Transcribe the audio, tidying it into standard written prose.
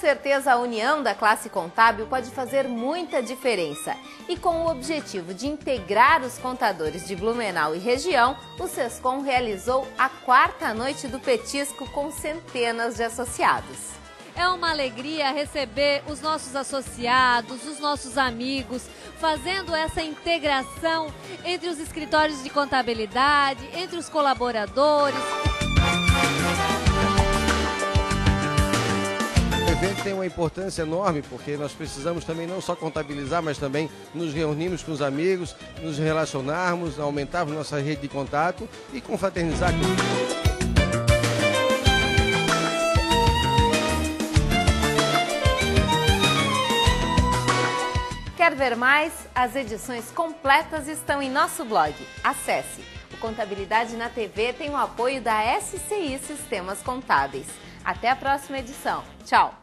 certeza, a união da classe contábil pode fazer muita diferença. E com o objetivo de integrar os contadores de Blumenau e região, o Sescom realizou a 4ª Noite do Petisco com centenas de associados. É uma alegria receber os nossos associados, os nossos amigos, fazendo essa integração entre os escritórios de contabilidade, entre os colaboradores. O evento tem uma importância enorme, porque nós precisamos também não só contabilizar, mas também nos reunirmos com os amigos, nos relacionarmos, aumentarmos nossa rede de contato e confraternizar. Quer ver mais? As edições completas estão em nosso blog. Acesse! O Contabilidade na TV tem o apoio da SCI Sistemas Contábeis. Até a próxima edição. Tchau!